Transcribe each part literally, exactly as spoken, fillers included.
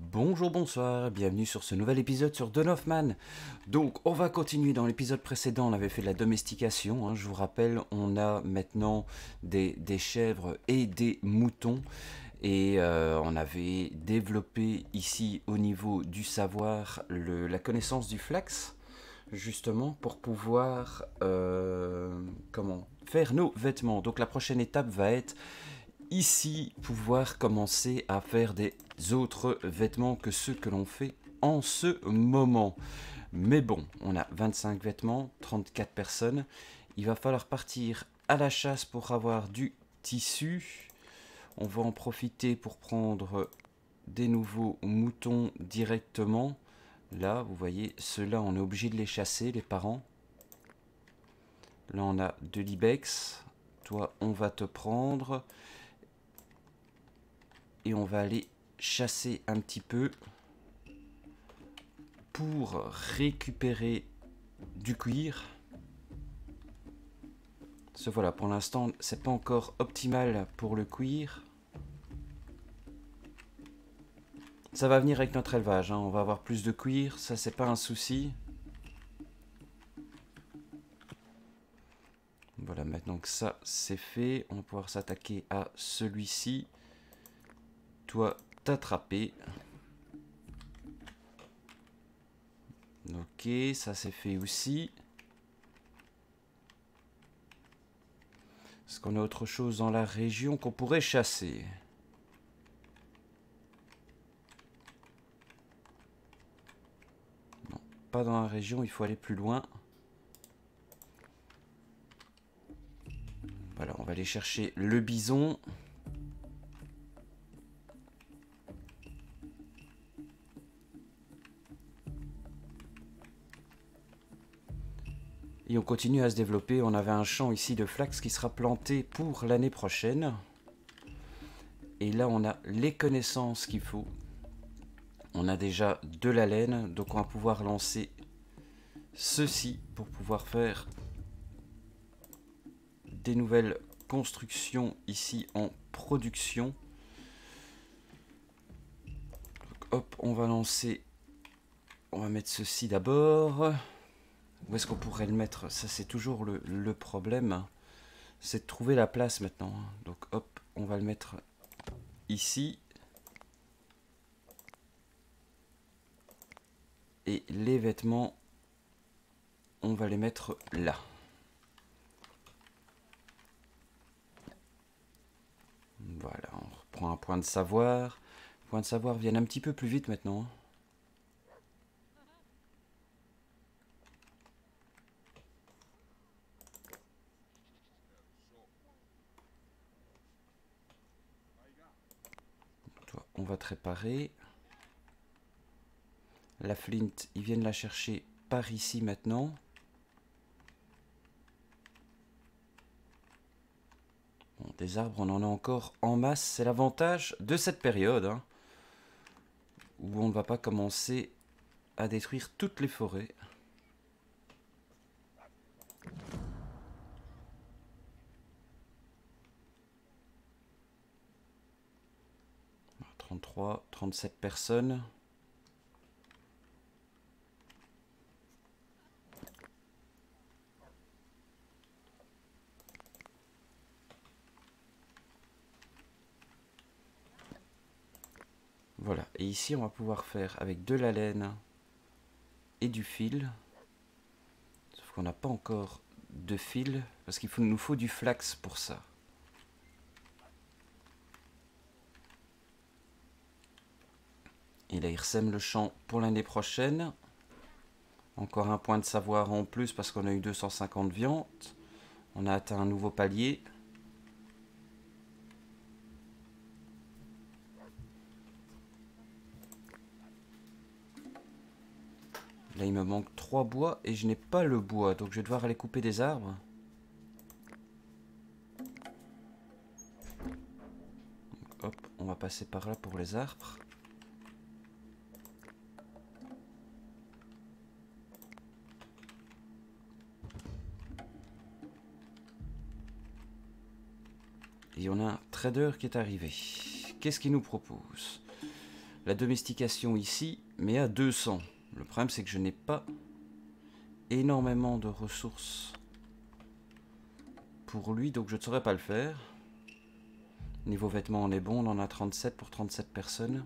Bonjour, bonsoir, bienvenue sur ce nouvel épisode sur Dawn of Man. Donc on va continuer. Dans l'épisode précédent on avait fait de la domestication, hein, je vous rappelle, on a maintenant des, des chèvres et des moutons. Et euh, on avait développé ici au niveau du savoir le, la connaissance du flax, justement pour pouvoir euh, comment faire nos vêtements. Donc la prochaine étape va être ici pouvoir commencer à faire des autres vêtements que ceux que l'on fait en ce moment. Mais bon, on a vingt-cinq vêtements, trente-quatre personnes. Il va falloir partir à la chasse pour avoir du tissu. On va en profiter pour prendre des nouveaux moutons directement. Là, vous voyez, ceux-là, on est obligé de les chasser, les parents. Là, on a de l'ibex. Toi, on va te prendre. Et on va aller chasser un petit peu pour récupérer du cuir. Ce voilà, pour l'instant, c'est pas encore optimal pour le cuir. Ça va venir avec notre élevage, hein. On va avoir plus de cuir, ça c'est pas un souci. Voilà, maintenant que ça c'est fait, on va pouvoir s'attaquer à celui-ci. Toi, t'attraper. Ok, ça c'est fait aussi. Est-ce qu'on a autre chose dans la région qu'on pourrait chasser? Non, pas dans la région, il faut aller plus loin. Voilà, on va aller chercher le bison. Et on continue à se développer. On avait un champ ici de flax qui sera planté pour l'année prochaine. Et là, on a les connaissances qu'il faut. On a déjà de la laine, donc on va pouvoir lancer ceci pour pouvoir faire des nouvelles constructions ici en production. Donc, hop, on va lancer... On va mettre ceci d'abord. Où est-ce qu'on pourrait le mettre? Ça, c'est toujours le, le problème. C'est de trouver la place maintenant. Donc, hop, on va le mettre ici. Et les vêtements, on va les mettre là. Voilà, on reprend un point de savoir. Les points de savoir viennent un petit peu plus vite maintenant. Toi, on va te réparer. La flint, ils viennent la chercher par ici maintenant. Bon, des arbres, on en a encore en masse. C'est l'avantage de cette période, hein, où on ne va pas commencer à détruire toutes les forêts. trente-trois, trente-sept personnes. Voilà, et ici on va pouvoir faire avec de la laine et du fil. Sauf qu'on n'a pas encore de fil, parce qu'il nous faut du flax pour ça. Et là il ressème le champ pour l'année prochaine. Encore un point de savoir en plus parce qu'on a eu deux cent cinquante viandes. On a atteint un nouveau palier. Là, il me manque trois bois et je n'ai pas le bois. Donc, je vais devoir aller couper des arbres. Donc, hop, on va passer par là pour les arbres. Et on a un trader qui est arrivé. Qu'est-ce qu'il nous propose? la domestication ici, mais à deux cents. Le problème, c'est que je n'ai pas énormément de ressources pour lui, donc je ne saurais pas le faire. Niveau vêtements, on est bon, on en a trente-sept pour trente-sept personnes.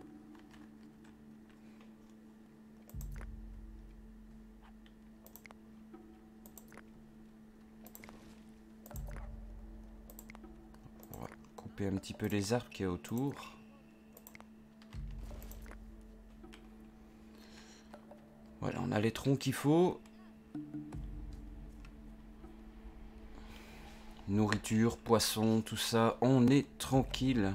On va couper un petit peu les arbres qui est autour. Voilà, on a les troncs qu'il faut. Nourriture, poisson, tout ça, on est tranquille.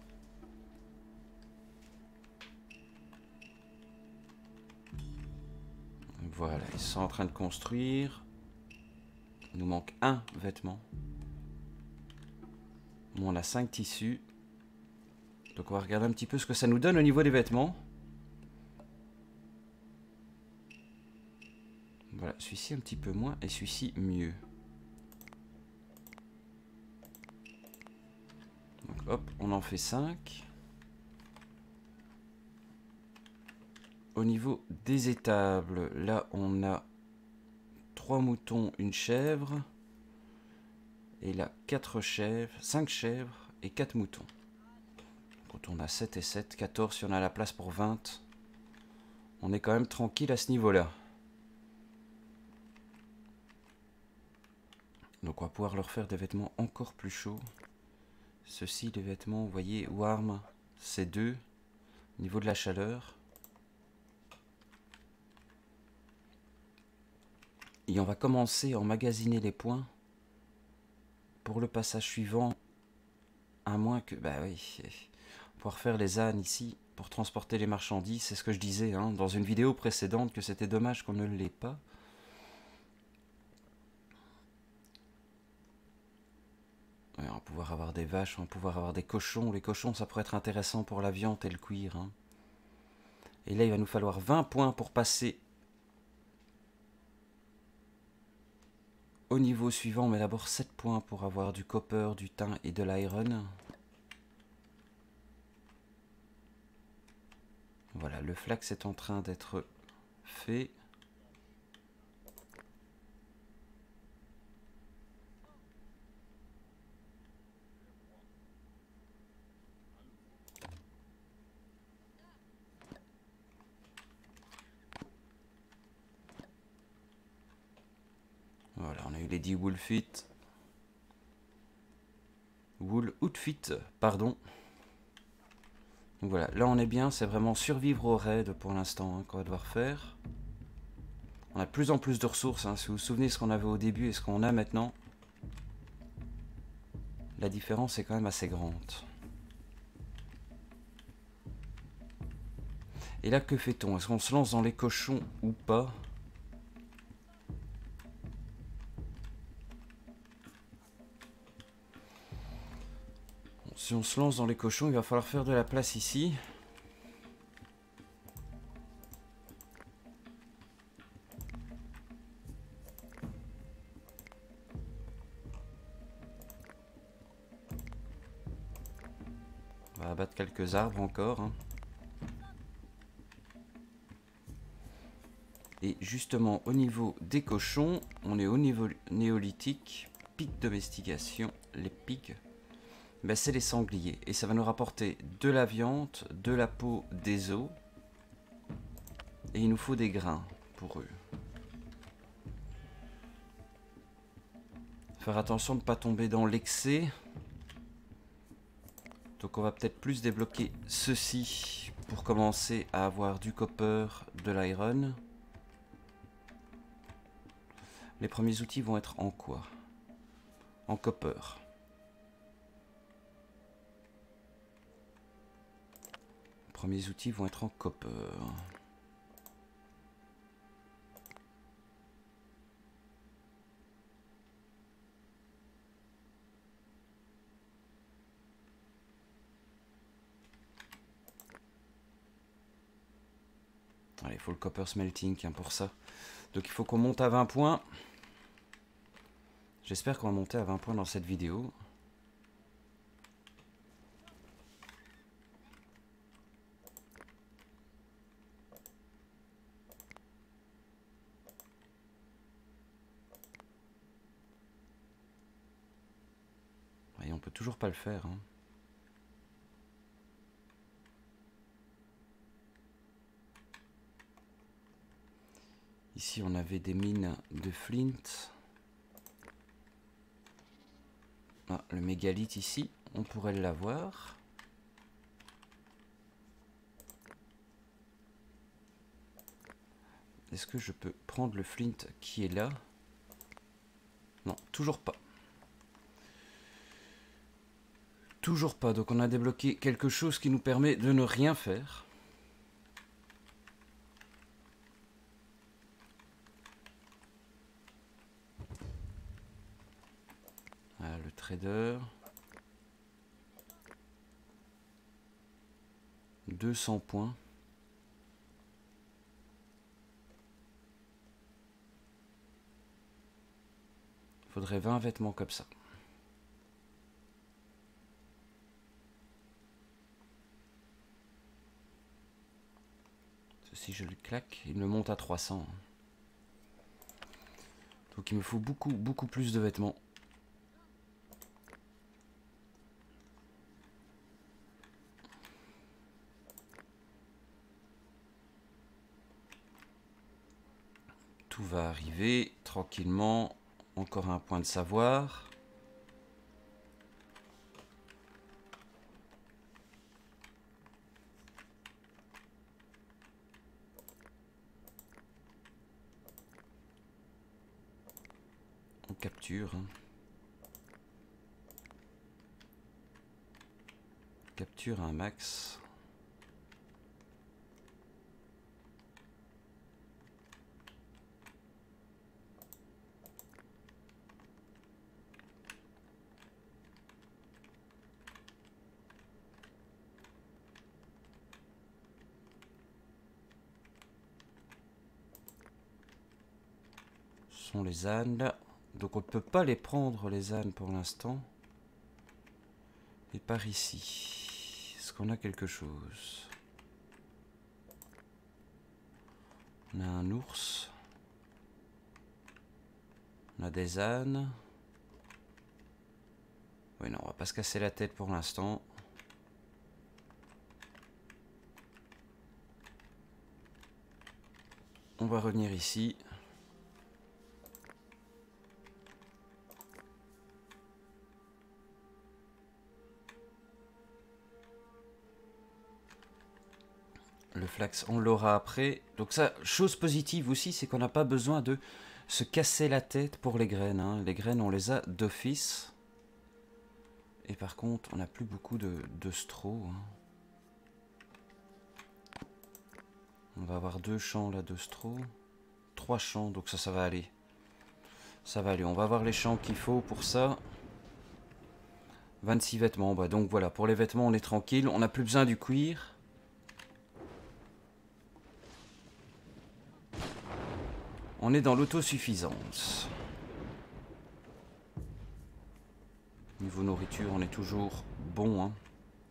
Voilà, ils sont en train de construire. Il nous manque un vêtement. Bon, on a cinq tissus. Donc on va regarder un petit peu ce que ça nous donne au niveau des vêtements. Voilà, celui-ci un petit peu moins et celui-ci mieux. Donc hop, on en fait cinq. Au niveau des étables, là on a trois moutons, une chèvre. Et là quatre chèvres, cinq chèvres et quatre moutons. Quand on a sept et sept, quatorze, si on a la place pour vingt, on est quand même tranquille à ce niveau-là. Donc on va pouvoir leur faire des vêtements encore plus chauds. Ceci, les vêtements, vous voyez, warm, c'est deux. Au niveau de la chaleur. Et on va commencer à emmagasiner les points pour le passage suivant. À moins que, bah oui, pouvoir faire les ânes ici pour transporter les marchandises. C'est ce que je disais hein, dans une vidéo précédente, que c'était dommage qu'on ne l'ait pas. Ouais, on va pouvoir avoir des vaches, on va pouvoir avoir des cochons. Les cochons, ça pourrait être intéressant pour la viande et le cuir. Hein. Et là, il va nous falloir vingt points pour passer au niveau suivant. Mais d'abord sept points pour avoir du copper, du tin et de l'iron. Voilà, le flax est en train d'être fait. Voilà, on a eu les dix wool fit. Wool outfit, pardon. Donc voilà, là on est bien, c'est vraiment survivre au raid pour l'instant hein, qu'on va devoir faire. On a de plus en plus de ressources, hein, si vous vous souvenez ce qu'on avait au début et ce qu'on a maintenant. La différence est quand même assez grande. Et là que fait-on? Est-ce qu'on se lance dans les cochons ou pas? Bon, si on se lance dans les cochons, il va falloir faire de la place ici. On va abattre quelques arbres encore. Hein. Et justement, au niveau des cochons, on est au niveau néolithique, pic domestication, les pigs, ben c'est les sangliers. Et ça va nous rapporter de la viande, de la peau, des os. Et il nous faut des grains pour eux. Faire attention de ne pas tomber dans l'excès. Donc on va peut-être plus débloquer ceci pour commencer à avoir du copper, de l'iron. Les premiers outils vont être en quoi? En copper. Les premiers outils vont être en copper. Allez, il faut le copper smelting hein, pour ça. Donc il faut qu'on monte à vingt points. J'espère qu'on va monter à vingt points dans cette vidéo. peut toujours pas le faire. Hein. Ici, on avait des mines de flint. Ah, le mégalithe ici, on pourrait l'avoir. Est-ce que je peux prendre le flint qui est là? Non, toujours pas. Toujours pas. Donc on a débloqué quelque chose qui nous permet de ne rien faire. Voilà, le trader. deux cents points. Il faudrait vingt vêtements comme ça. Si je le claque, il me monte à trois cents. Donc il me faut beaucoup, beaucoup plus de vêtements. Tout va arriver tranquillement. Encore un point de savoir. On capture. Hein. Capture un max. Ce sont les ânes. Donc on ne peut pas les prendre les ânes pour l'instant. Et par ici. Est-ce qu'on a quelque chose? On a un ours. On a des ânes. Oui, non, on va pas se casser la tête pour l'instant. On va revenir ici. Le flax, on l'aura après. Donc ça, chose positive aussi, c'est qu'on n'a pas besoin de se casser la tête pour les graines. Hein. Les graines, on les a d'office. Et par contre, on n'a plus beaucoup de, de straw. Hein. On va avoir deux champs là de straw. Trois champs, donc ça, ça va aller. Ça va aller. On va avoir les champs qu'il faut pour ça. vingt-six vêtements. Bah, donc voilà, pour les vêtements, on est tranquille. On n'a plus besoin du cuir. On est dans l'autosuffisance. Niveau nourriture, on est toujours bon. Hein.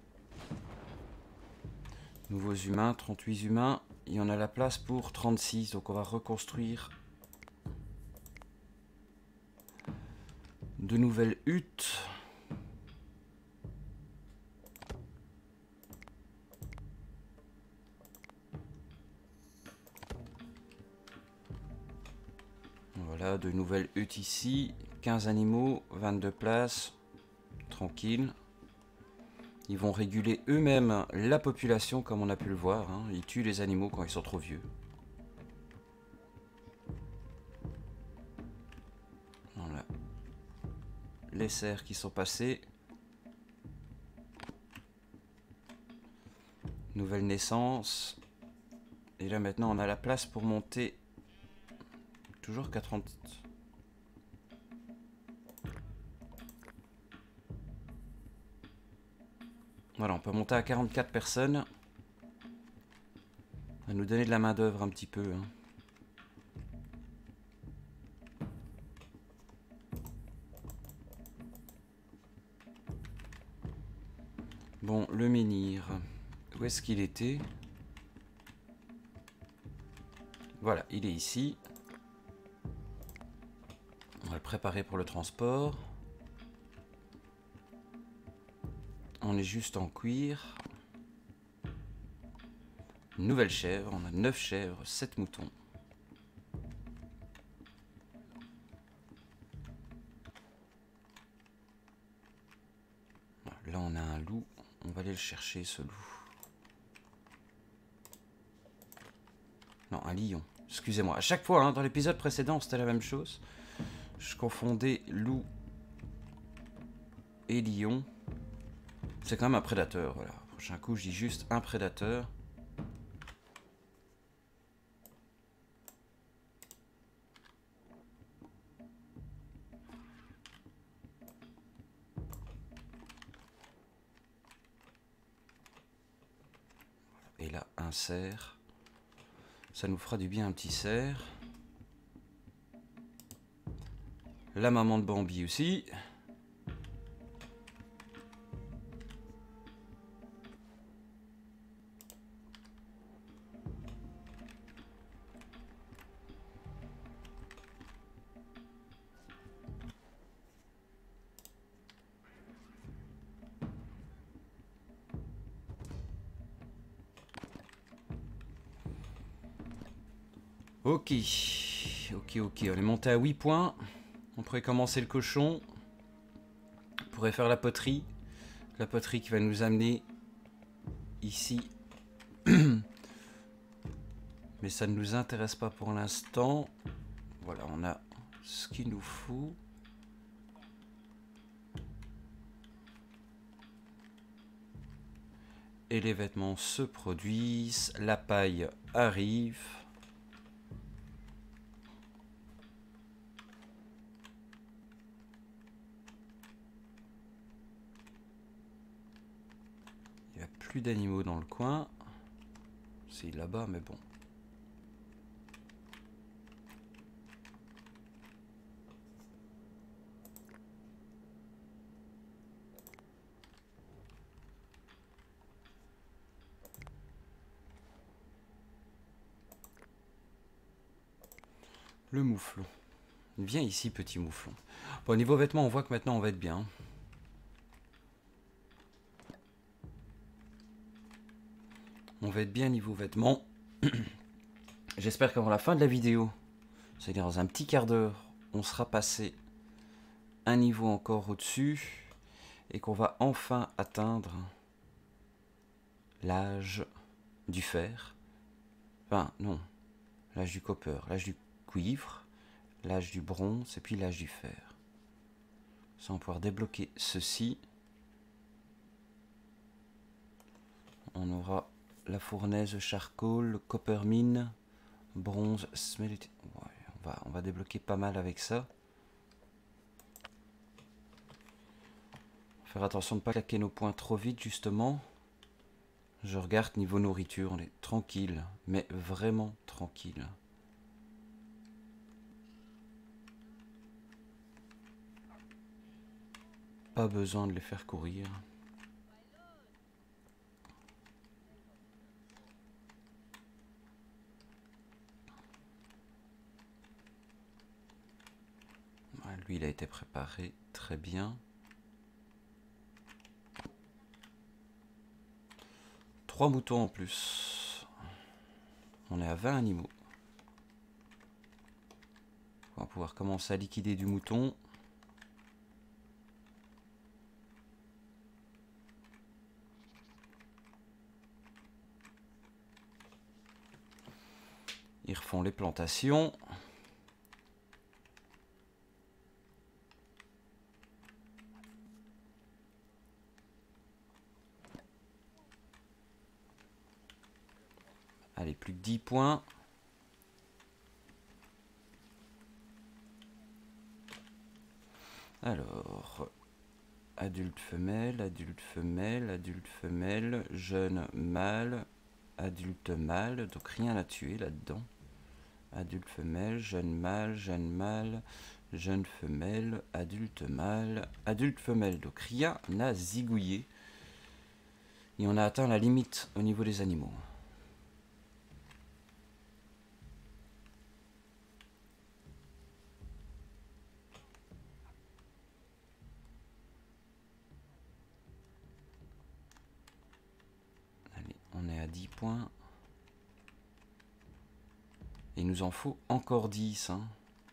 Nouveaux humains, trente-huit humains. Il y en a la place pour trente-six. Donc on va reconstruire de nouvelles huttes. Voilà, de nouvelles huttes ici. quinze animaux, vingt-deux places. Tranquille. Ils vont réguler eux-mêmes la population comme on a pu le voir. Hein. Ils tuent les animaux quand ils sont trop vieux. Voilà. Les cerfs qui sont passés. Nouvelle naissance. Et là maintenant on a la place pour monter. Toujours qu'à trente. Voilà, on peut monter à quarante-quatre personnes. Ça va nous donner de la main d'œuvre un petit peu. Hein. Bon, le menhir. Où est-ce qu'il était? Voilà, il est ici. On va le préparer pour le transport. on est juste en cuir. Nouvelle chèvre, on a neuf chèvres, sept moutons. Là on a un loup, on va aller le chercher ce loup. Non, un lion, excusez-moi. À chaque fois, hein, dans l'épisode précédent, c'était la même chose. Je confondais loup et lion. C'est quand même un prédateur, voilà. Prochain coup, je dis juste un prédateur. Et là, un cerf. Ça nous fera du bien un petit cerf. La maman de Bambi aussi. Ok, ok, ok, on est monté à huit points. On pourrait commencer le cochon. On pourrait faire la poterie. La poterie qui va nous amener ici. Mais ça ne nous intéresse pas pour l'instant. Voilà, on a ce qu'il nous faut. Et les vêtements se produisent. La paille arrive. Il n'y a plus d'animaux dans le coin. C'est là-bas, mais bon. Le mouflon. Viens ici, petit mouflon. Bon, au niveau vêtements, on voit que maintenant on va être bien. On va être bien niveau vêtements. J'espère qu'avant la fin de la vidéo, c'est-à-dire dans un petit quart d'heure, on sera passé un niveau encore au-dessus et qu'on va enfin atteindre l'âge du fer. Enfin, non. L'âge du copper, l'âge du cuivre, l'âge du bronze et puis l'âge du fer. Ça, on va pouvoir débloquer ceci. On aura la fournaise charcoal, le copper mine, bronze, smelt. Ouais, on va, on va débloquer pas mal avec ça. Faire attention de ne pas claquer nos points trop vite, justement. Je regarde niveau nourriture, on est tranquille, mais vraiment tranquille. Pas besoin de les faire courir. Ouais, lui, il a été préparé très bien. Trois moutons en plus. On est à vingt animaux. On va pouvoir commencer à liquider du mouton. Ils refont les plantations. Allez, plus que dix points. Alors, adulte femelle, adulte femelle, adulte femelle, jeune mâle, adulte mâle, donc rien à tuer là-dedans. Adulte femelle, jeune mâle, jeune mâle, jeune femelle, adulte mâle, adulte femelle, donc rien à zigouiller. Et on a atteint la limite au niveau des animaux. est à dix points. Et il nous en faut encore dix. Hein.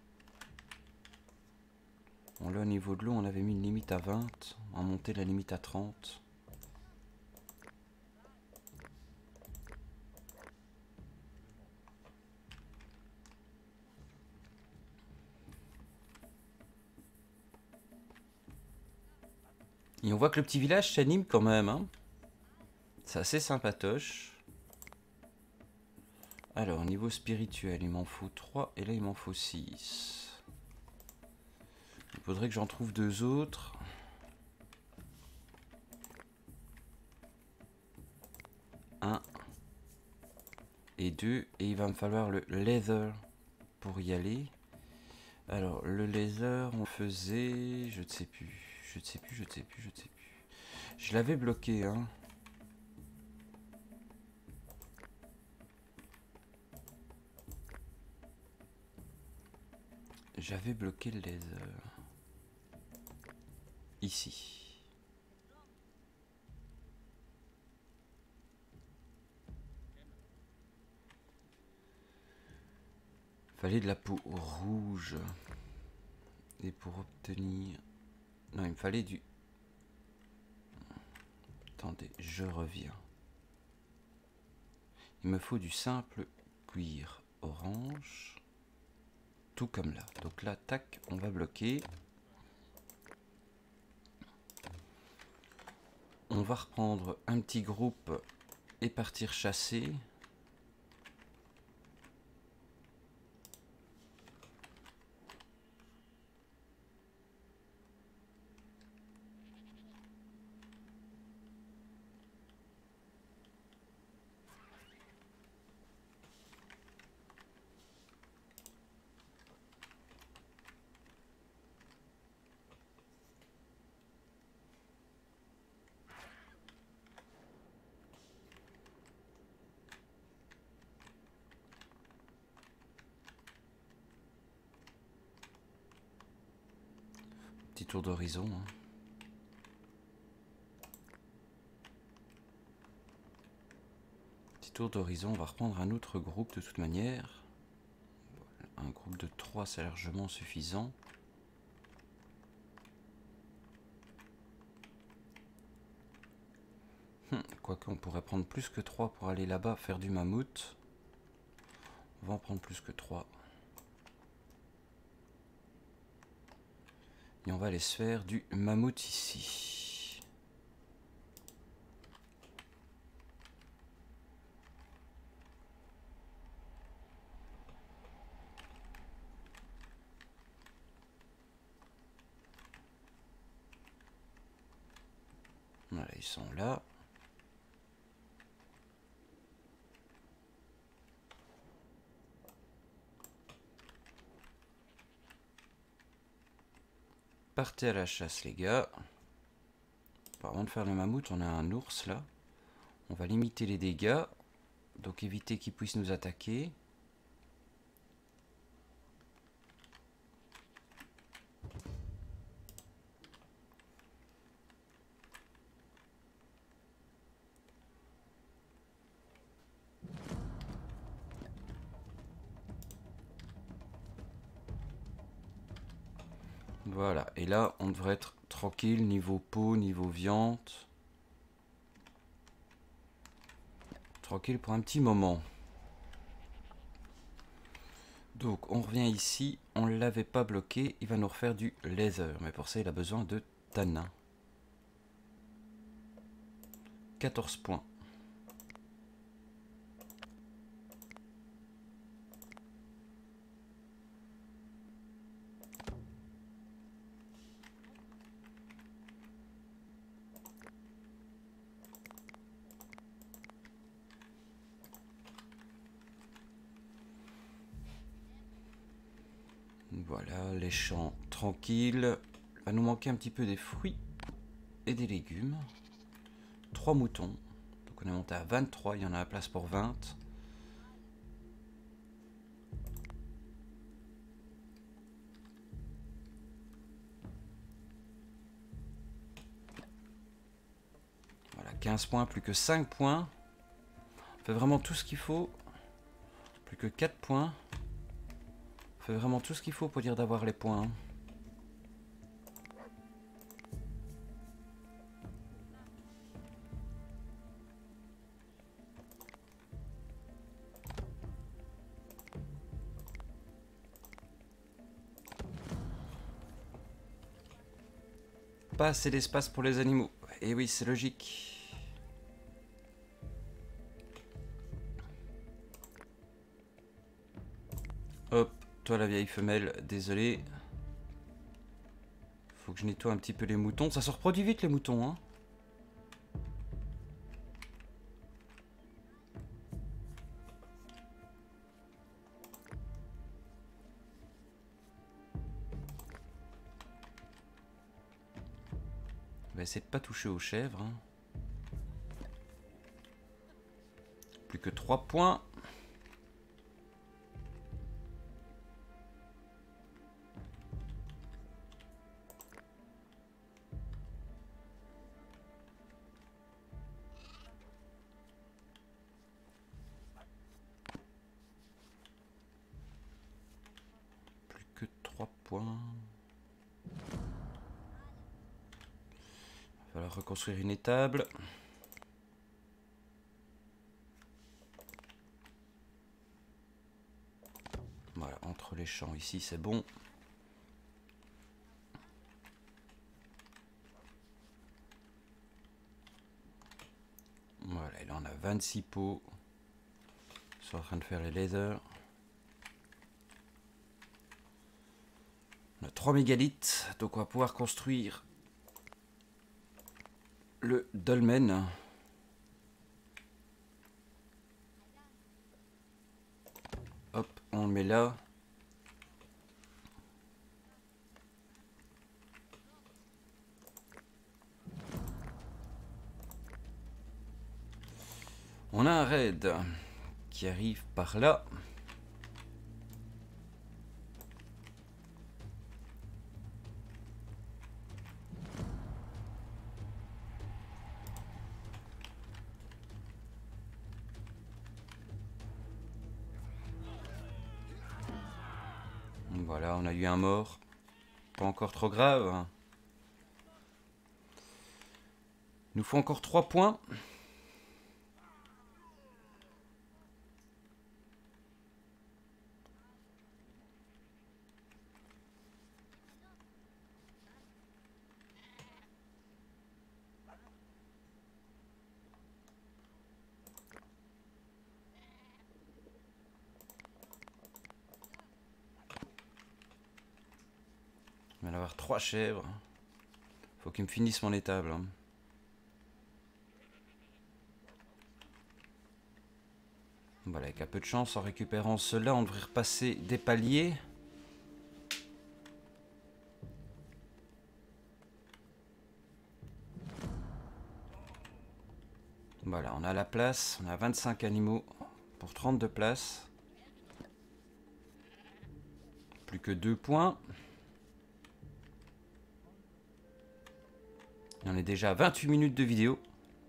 Bon, là, au niveau de l'eau, on avait mis une limite à vingt. On va monter la limite à trente. Et on voit que le petit village s'anime quand même. Hein. C'est assez sympatoche. Alors, niveau spirituel, il m'en faut trois. Et là, il m'en faut six. Il faudrait que j'en trouve deux autres. Un. Et deux. Et il va me falloir le leather pour y aller. Alors, le leather, on faisait... Je ne sais plus. Je ne sais plus, je ne sais plus, je ne sais plus. Je l'avais bloqué, hein. J'avais bloqué le laser. Ici. Fallait de la peau rouge. Et pour obtenir... Non, il me fallait du... Attendez, je reviens. Il me faut du simple cuir orange. Tout comme là. Donc là, tac, on va bloquer. On va reprendre un petit groupe et partir chasser. Petit tour d'horizon. Hein. Petit tour d'horizon, on va reprendre un autre groupe de toute manière. Un groupe de trois, c'est largement suffisant. Hum, Quoique on pourrait prendre plus que trois pour aller là-bas faire du mammouth. On va en prendre plus que trois. Et on va aller se faire du mammouth ici. Voilà, ils sont là. Partez à la chasse, les gars. Avant de faire le mammouth, on a un ours là. On va limiter les dégâts. Donc éviter qu'il puisse nous attaquer. Voilà, et là on devrait être tranquille niveau peau, niveau viande. Tranquille pour un petit moment. Donc on revient ici, on ne l'avait pas bloqué, il va nous refaire du leather, mais pour ça il a besoin de tanin. quatorze points. Voilà, les champs tranquilles. Il va nous manquer un petit peu des fruits et des légumes. trois moutons. Donc on est monté à vingt-trois, il y en a la place pour vingt. Voilà, quinze points, plus que cinq points. fait vraiment tout ce qu'il faut. Plus que quatre points. Fait vraiment tout ce qu'il faut pour dire d'avoir les points. Hein. Pas assez d'espace pour les animaux. Et oui, c'est logique. Hop, toi la vieille femelle, désolé. Faut que je nettoie un petit peu les moutons. Ça se reproduit vite les moutons, hein. On va essayer de pas toucher aux chèvres. Hein. Plus que trois points. Plus que trois points. Il va falloir reconstruire une étable. Voilà, entre les champs ici, c'est bon. Voilà, il en a vingt-six pots. Ils sont en train de faire les lasers. On a trois mégalithes, donc on va pouvoir construire le dolmen. Hop, on le met là. On a un raid qui arrive par là. Voilà, on a eu un mort. Pas encore trop grave. Il nous faut encore trois points. Il va y en avoir trois chèvres. Faut qu'ils me finissent mon étable. Hein. Voilà, avec un peu de chance, en récupérant cela, on devrait repasser des paliers. Voilà, on a la place. On a vingt-cinq animaux pour trente-deux places. Plus que deux points. Et on est déjà à vingt-huit minutes de vidéo.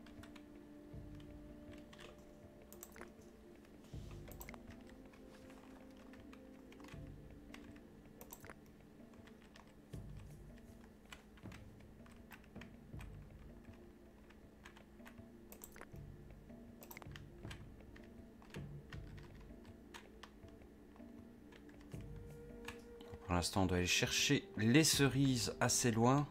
Pour l'instant, on doit aller chercher les cerises assez loin.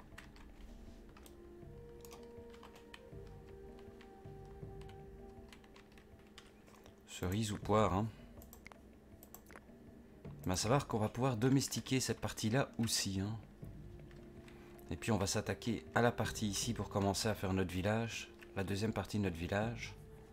Cerise ou poire, hein. On va savoir qu'on va pouvoir domestiquer cette partie-là aussi, hein. Et puis on va s'attaquer à la partie ici pour commencer à faire notre village. La deuxième partie de notre village.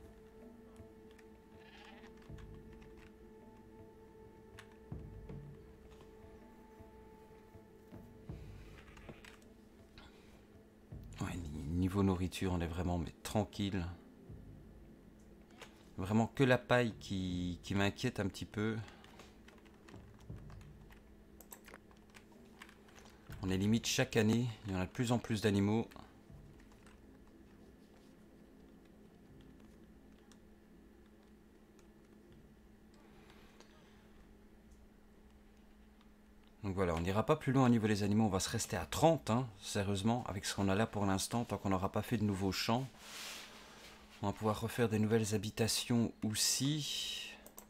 Ouais, niveau nourriture, on est vraiment mais tranquille. Vraiment que la paille qui, qui m'inquiète un petit peu. On est limite chaque année, il y en a de plus en plus d'animaux. Donc voilà, on n'ira pas plus loin au niveau des animaux, on va se rester à trente, hein, sérieusement, avec ce qu'on a là pour l'instant, tant qu'on n'aura pas fait de nouveaux champs. On va pouvoir refaire des nouvelles habitations aussi.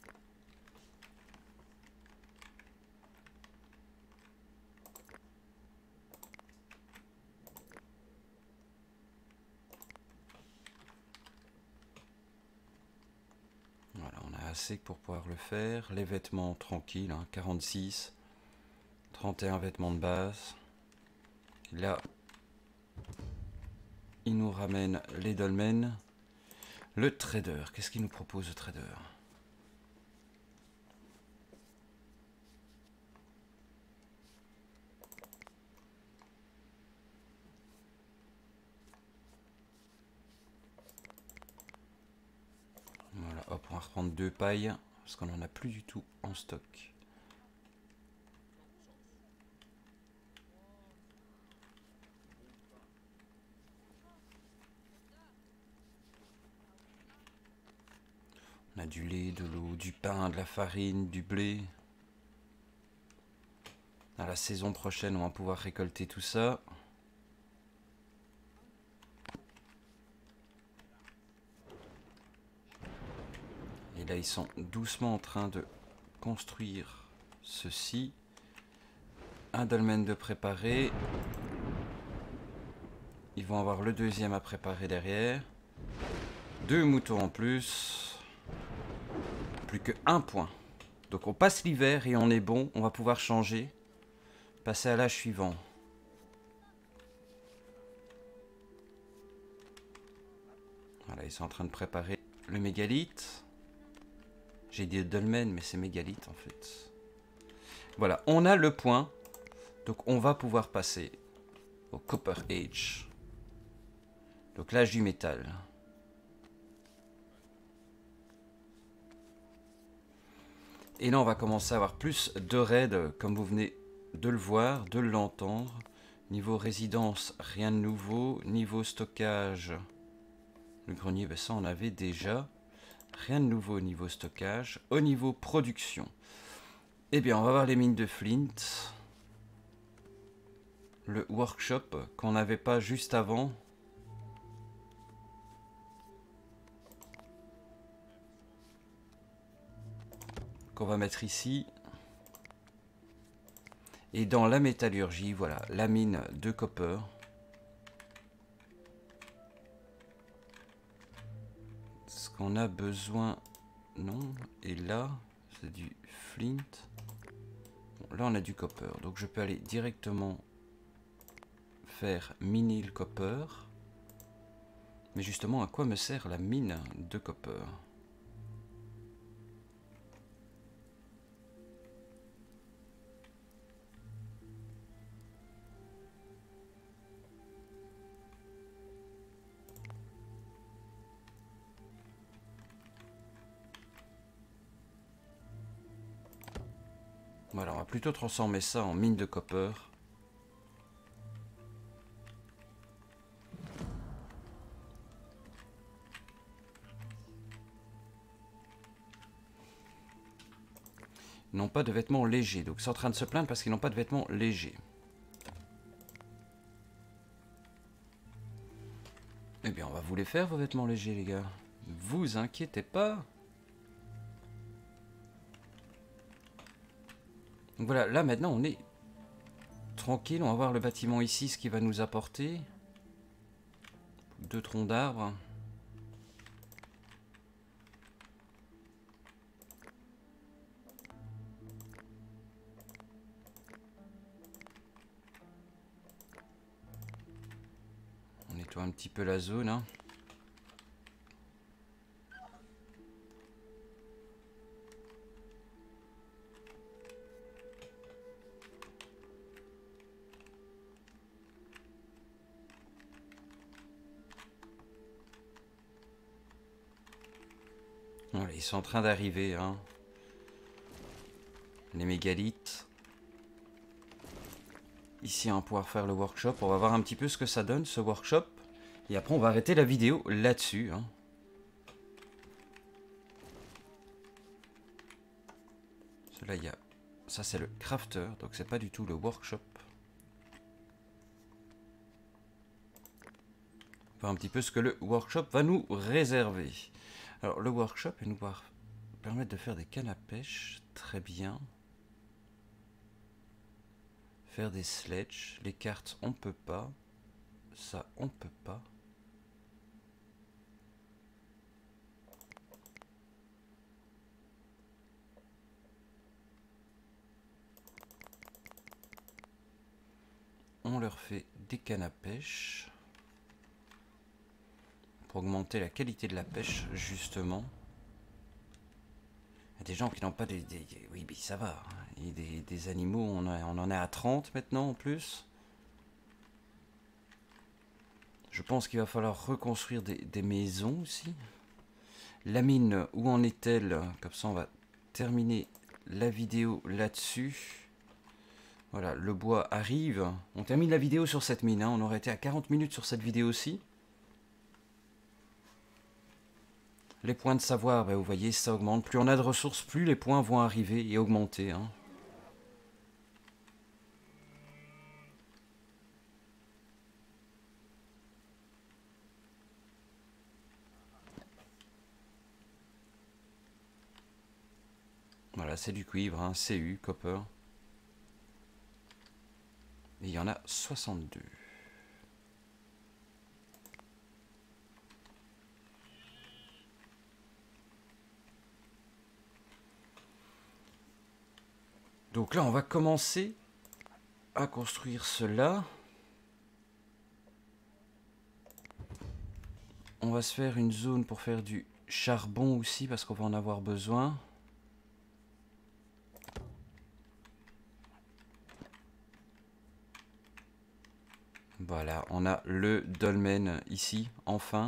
Voilà, on a assez pour pouvoir le faire. Les vêtements, tranquilles, hein, quarante-six. trente et un vêtements de base. Là, il nous ramène les dolmens. Le trader, qu'est-ce qu'il nous propose le trader? Voilà, hop, on va reprendre deux pailles, parce qu'on n'en a plus du tout en stock. On a du lait, de l'eau, du pain, de la farine, du blé. À la saison prochaine, on va pouvoir récolter tout ça. Et là, ils sont doucement en train de construire ceci. Un dolmen de préparer. Ils vont avoir le deuxième à préparer derrière. Deux moutons en plus. Plus que un point. Donc on passe l'hiver et on est bon. On va pouvoir changer. Passer à l'âge suivant. Voilà, ils sont en train de préparer le mégalithe. J'ai dit dolmen, mais c'est mégalithe en fait. Voilà, on a le point. Donc on va pouvoir passer au Copper Age. Donc l'âge du métal. Et là, on va commencer à avoir plus de raids, comme vous venez de le voir, de l'entendre. Niveau résidence, rien de nouveau. Niveau stockage, le grenier, ben ça on avait déjà. Rien de nouveau au niveau stockage. Au niveau production, eh bien, on va voir les mines de Flint. Le workshop qu'on n'avait pas juste avant. Qu'on va mettre ici. Et dans la métallurgie, voilà, la mine de copper. Ce qu'on a besoin, non. Et là, c'est du flint. Bon, là, on a du copper. Donc, je peux aller directement faire miner le copper. Mais justement, à quoi me sert la mine de copper ? Voilà, on va plutôt transformer ça en mine de copper. Ils n'ont pas de vêtements légers, donc c'est en train de se plaindre parce qu'ils n'ont pas de vêtements légers. Eh bien, on va vous les faire, vos vêtements légers, les gars. Ne vous inquiétez pas. Donc voilà, là maintenant on est tranquille, on va voir le bâtiment ici, ce qu'il va nous apporter. Deux troncs d'arbres. On nettoie un petit peu la zone, hein. Voilà, ils sont en train d'arriver, hein. Les mégalithes. Ici, on va pouvoir faire le workshop. On va voir un petit peu ce que ça donne, ce workshop. Et après, on va arrêter la vidéo là-dessus, hein. Là, il y a ça c'est le crafter, donc c'est pas du tout le workshop. Voir un petit peu ce que le workshop va nous réserver. Alors le workshop va nous permettre de faire des cannes à pêche, très bien. Faire des sledges, les cartes on peut pas, ça on peut pas. On leur fait des cannes à pêche pour augmenter la qualité de la pêche, justement. Il y a des gens qui n'ont pas des, des... Oui, mais ça va. Il y a des, des animaux, on, a, on en est à trente maintenant en plus. Je pense qu'il va falloir reconstruire des, des maisons aussi. La mine, où en est-elle? Comme ça, on va terminer la vidéo là-dessus. Voilà, le bois arrive. On termine la vidéo sur cette mine. Hein. On aurait été à quarante minutes sur cette vidéo aussi. Les points de savoir, ben vous voyez, ça augmente. Plus on a de ressources, plus les points vont arriver et augmenter. Hein. Voilà, c'est du cuivre, hein, C U, copper. Et il y en a soixante-deux. Donc là, on va commencer à construire cela. On va se faire une zone pour faire du charbon aussi, parce qu'on va en avoir besoin. Voilà, on a le dolmen ici, enfin.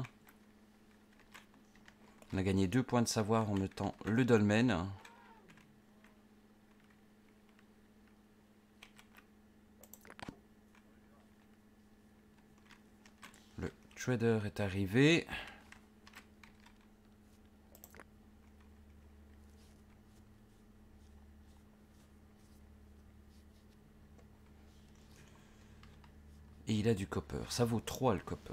On a gagné deux points de savoir en mettant le dolmen. Le trader est arrivé. Et il a du copper. Ça vaut trois le copper.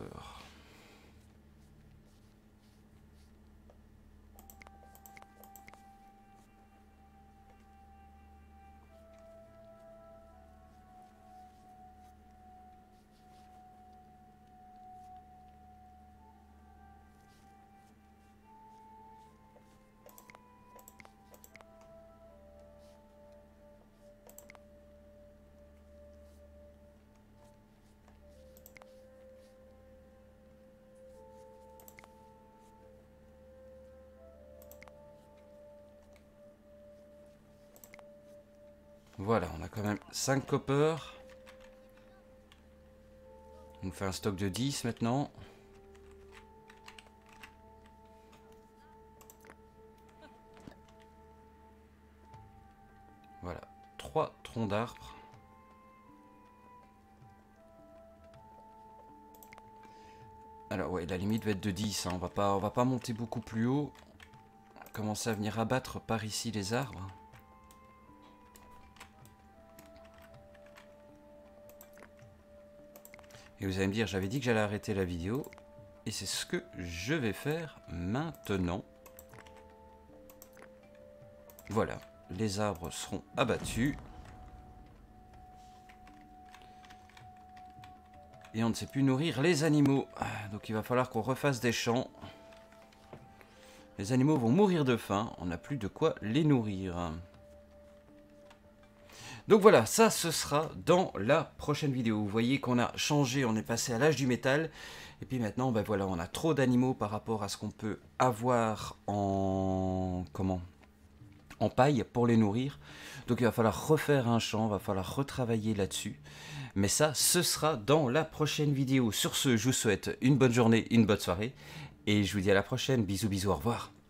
Voilà, on a quand même cinq copper. On nous fait un stock de dix maintenant. Voilà, trois troncs d'arbres. Alors ouais, la limite va être de dix, hein. On va pas, on va pas monter beaucoup plus haut. On va commencer à venir abattre par ici les arbres. Et vous allez me dire, j'avais dit que j'allais arrêter la vidéo. Et c'est ce que je vais faire maintenant. Voilà, les arbres seront abattus. Et on ne sait plus nourrir les animaux. Donc il va falloir qu'on refasse des champs. Les animaux vont mourir de faim. On n'a plus de quoi les nourrir. Donc voilà, ça ce sera dans la prochaine vidéo. Vous voyez qu'on a changé, on est passé à l'âge du métal. Et puis maintenant, ben voilà, on a trop d'animaux par rapport à ce qu'on peut avoir en... Comment en paille pour les nourrir. Donc il va falloir refaire un champ, il va falloir retravailler là-dessus. Mais ça, ce sera dans la prochaine vidéo. Sur ce, je vous souhaite une bonne journée, une bonne soirée. Et je vous dis à la prochaine. Bisous, bisous, au revoir.